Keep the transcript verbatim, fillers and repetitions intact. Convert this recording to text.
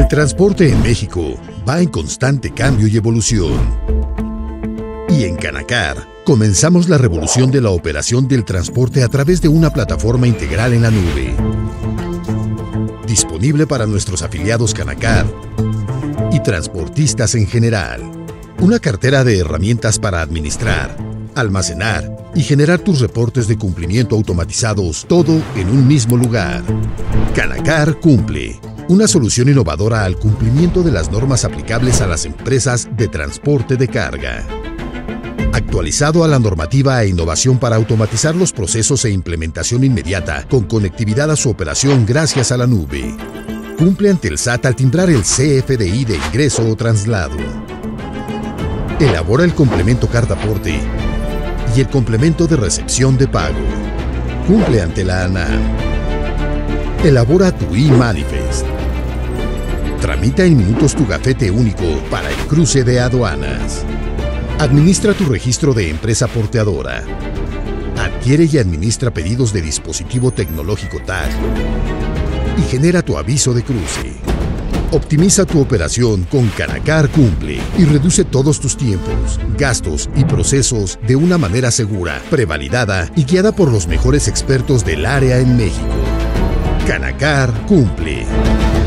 El transporte en México va en constante cambio y evolución. Y en Canacar, comenzamos la revolución de la operación del transporte a través de una plataforma integral en la nube. Disponible para nuestros afiliados Canacar y transportistas en general. Una cartera de herramientas para administrar, almacenar y generar tus reportes de cumplimiento automatizados, todo en un mismo lugar. Canacar Cumple. Una solución innovadora al cumplimiento de las normas aplicables a las empresas de transporte de carga. Actualizado a la normativa e innovación para automatizar los procesos e implementación inmediata con conectividad a su operación gracias a la nube. Cumple ante el S A T al timbrar el C F D I de ingreso o traslado. Elabora el complemento cartaporte y el complemento de recepción de pago. Cumple ante la ANAM. Elabora tu e-Manifest. Tramita en minutos tu gafete único para el cruce de aduanas. Administra tu registro de empresa porteadora. Adquiere y administra pedidos de dispositivo tecnológico T A G. Y genera tu aviso de cruce. Optimiza tu operación con Canacar Cumple y reduce todos tus tiempos, gastos y procesos de una manera segura, prevalidada y guiada por los mejores expertos del área en México. Canacar Cumple.